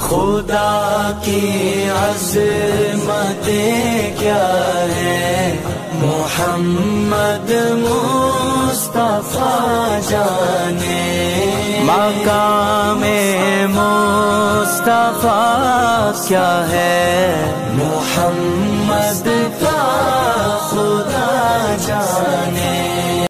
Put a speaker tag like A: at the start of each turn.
A: खुदा की अज़मतें क्या है, मोहम्मद मुस्तफा जाने। मकामे मुस्तफा क्या है,